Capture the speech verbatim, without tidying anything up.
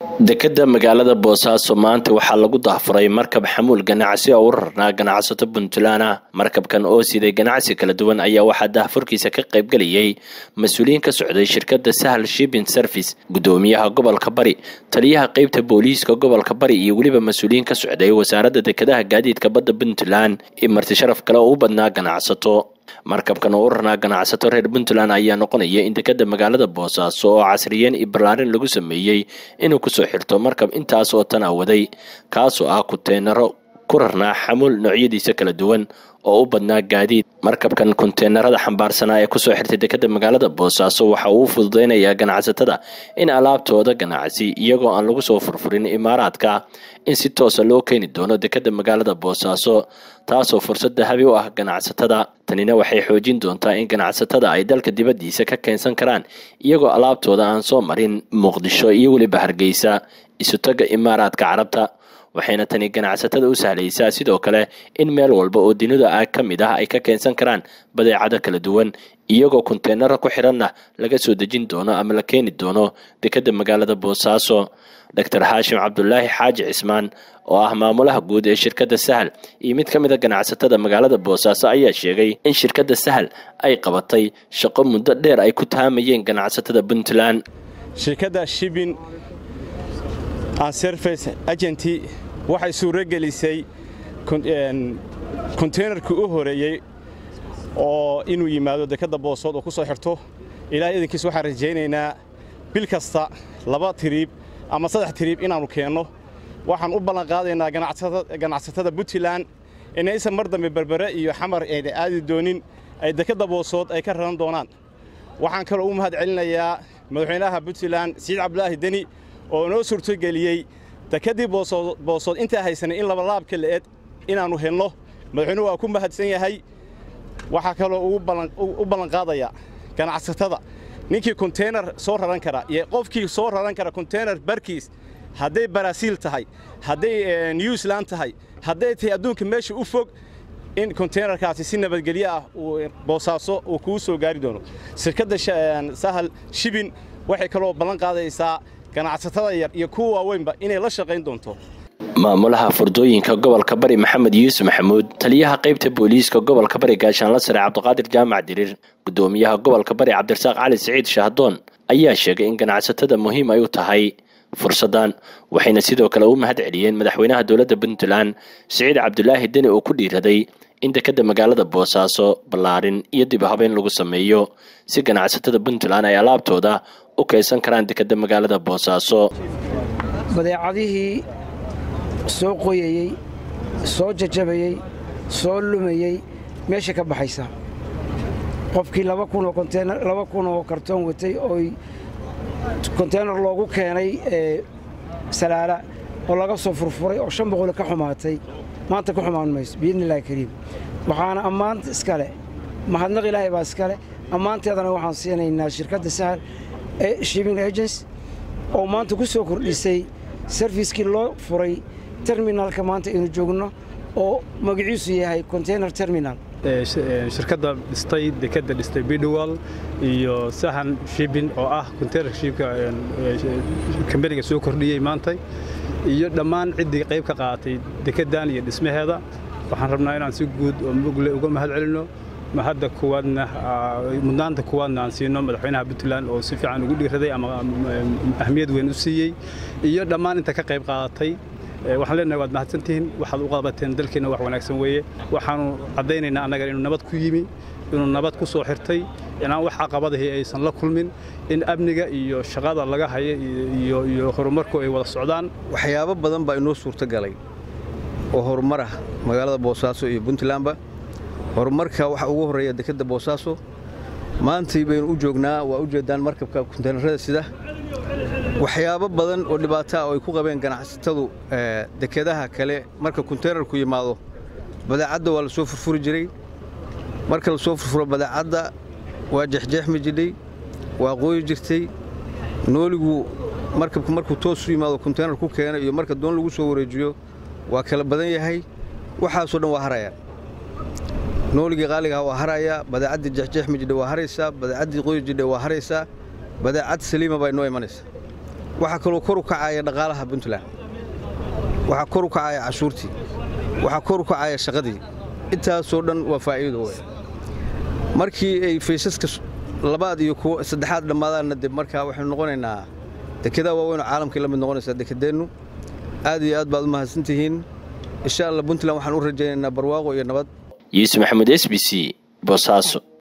dekada magaalada Boosaaso maanta waxaa lagu dahfuray markab xamuul ganacsi oo ururna ganacsato Puntland ah. Markabkan oo siday ganacsi kala duwan ayaa waxaa dahfurkiisa ka qayb galiyay mas'uuliyiin ka socday shirkadda Sahal Shipping Service, gudoomiyaha gobolka Bari, taliyaha qaybta booliiska gobolka Bari iyo waliba mas'uuliyiin ka socday wasaaradda dekedaha gaadiidka badda Puntland iyo marti sharaf kale oo u badnaa ganacsato. markabkan oo ururna ganacsato reer Puntland ayaa noqonaya in dekada magaalada Boosaaso oo casriyeyn iyo balaarin lagu sameeyay inuu ku soo xirto markab intaas oo tan awaday kaas oo ah konteenaro ku rarna xamuul noocyadiisa kala duwan oo u badnaa gaadiid. markabkan konteenarada xambaarsanaa ee ku soo xirtay dekada magaalada Boosaaso waxa uu fududeynayaa ganacsatada in alaabtooda ganacsi iyagoo aan lagu soo furfurin imaaraadka in si toos ah loo keeni doono dekada magaalada Boosaaso, taasoo fursad dahabi u ah ganacsatada. tanina waxay xoojin doontaa in ganacsatada ay dalka dibadiisa ka keensan karaan iyagoo alaabtooda aan soo marin Muqdisho iyo waliba Hargeysa isu taga imaaraadka Carabta. waxayna tani ganacsatada u sahlaysaa sidoo kale in meel walba oo dunida ah ka mid ah ay ka keensan karaan badeecado kala duwan iyagoo konteenaro ku xiranna laga soo dejin doono ama la keeni doono dekada magaalada Boosaaso. Doctor Hashim Abdullahi Xaaji Cismaan oo ah maamulaha guud ee shirkadda Sahal iyo mid ka mid ah ganacsatada magaalada Boosaaso ayaa sheegay in shirkadda Sahal ay qabatay shaqo muddo dheer ay ku taamayeen ganacsatada Puntland. shirkadda Shipping and Service Agency waxay suura gelisay konteenarkii u horeeyay oo inuu yimaado dekada Boosaaso oo ku soo xirto. ilaahay idinkiis waxaan rajaynaynaa bil kasta laba tiriib ama saddex tiriib inaanu keenno. waxaan u ballan qaadaynaa ganacsatada ganacsatada Puntland inaysan mar dambe berbere iyo xamar ee aadi doonin ay dekada Boosaaso ay ka raran doonaan. waxaan kale u mahad celinayaa madaxweynaha Puntland Siciid Cabdulaahi Deni oo noo suurto geliyay dekadii Boosaaso inta haysanay in laba laab kale eed inaanu helno. madaxweynuhu waa ku mahadsan yahay. waxa kale oo u ballan qaadaya ganacsatada ninkii konteenar soo raran kara iyo qofkii soo raran kara konteenar barkiis hadday Brazil tahay, hadday New Zealand tahay, hadday tahay adduunka meesha u fog in konteenarkaasi si nabadgelyo ah uu Boosaaso uu ku soo gaari doono. shirkadda Sahal Shipping waxay kale oo ballan qaadaysaa ganacsatada yar iyo kuwa waaweynba inay la shaqeyn doonto. maamulaha furdooyinka gobolka Bari Maxamed Yuusuf Maxamuud, taliyaha qaybta booliiska gobolka Bari Gaashaan la sare Cabdiqaadir Jaamac Dirir, gudoomiyaha gobolka Bari Cabdirasaaq Cali Saciid Shahdoon ayaa sheegay in ganacsatada muhiim ay u tahay fursadan. waxayna sidoo kale u mahad celiyeen madaxweynaha dowladda Puntland Siciid Cabdulaahi Deni oo ku dhiiraday in dekada magaalada Boosaaso balaarin iyo dib u habeyn lagu sameeyo si ganacsatada Puntland ay alaabtooda u keensan karaan dekada magaalada Boosaaso. badeecadihii soo qoyayay, soo jajabayay, soo lumayay meesha ka baxaysa. qofkii laba kun oo konteenar laba kun oo kartoon watay oo konteenar loogu keenay ee Salaala oo laga soo furfuray oo shan boqol ka xumaatay maanta ku xumaan mayso biidnillaahi kariim. waxaana ammaanta iskale mahadnaq Ilaahay baa iskale. ammaanteedana waxaan siinaynaa shirkadda Sahal Shipping Agency oo maanta ku soo kordhisay service-kii loo furay terminalka maanta inuu joogno oo magaciisu yahay container terminal. shirkadda dhistay dekada dhistay Bidwell iyo Sahal Shipping oo ah container shipka kambaniga soo kordhiyay maanta iyo dhammaan cidii qayb ka qaadatay dekadan iyo dhismaheeda. waxaan rabnaa inaan si guud oo mugle uga mahad celino. ma hadda kuwadna mudnaanta kuwadna aan siino madaxweynaha Puntland oo si fiican ugu dhiiraday ama ahmiyad weyn u siiyay iyo dhammaan inta ka qayb qaadatay. waxaan leenahay waad mahadsantihiin. waxaad u qabateen dalkeena wax wanaagsan weeye. waxaanu cadaynaynaa annaga inuu nabad ku yimi, inuu nabad ku soo xirtay, inaan wax caqabadahi aysan la kulmin, in amniga iyo shaqada laga hayo iyo iyo horumarku ay wada socdaan. waxyaabo badan baa inoo suurto galay oo horumar ah magaalada Boosaaso iyo Puntlandba. horumarka waxa ugu horeeya dekada Boosaaso maanta baynu u joognaa. waa u jeedaan markabka konteenarada sida waxyaabo badan oo dhibaato ah oo ay ku qabeen ganacsatadu dekadaha kale. marka konteenarku yimaado badeecada waa la soo furfuri jiray. marka la soo furfuro badeecada waa jeexjeexmi jiray, waa qooyi jirtay. nooligu markabku markuu toos u yimaado konteenar ku keeno iyo marka doon lagu soo wareejiyo waa kala badan yahay. waxaasoo dhan waa haraya. nooligii qaaliga waa haraya, badeecadii jeexjeexmi jiray waa haraysaa, badeecadii qooyi jiray waa haraysaa, badeecad saliima bay noo imanaysaa. waxaa kaloo kor u kacaya dhaqaalaha Puntland waxaa kor u kacaya cashuurtii waxaa kor u kacaya shaqadii intaas oo dhan waa faa'iido weey markii ay faysaska labaad iyo kuwa saddexaad dhamaadaan dib markaa waxaan noqonaynaa dekada waaweyn caalamka la mid noqonaysa dekedeenu aad iyo aad baad u mahadsantihiin insha Allah Puntland waxaan u rajaynaynaa barwaaqo iyo nabad Yuusuf Maxamed S B C Boosaaso.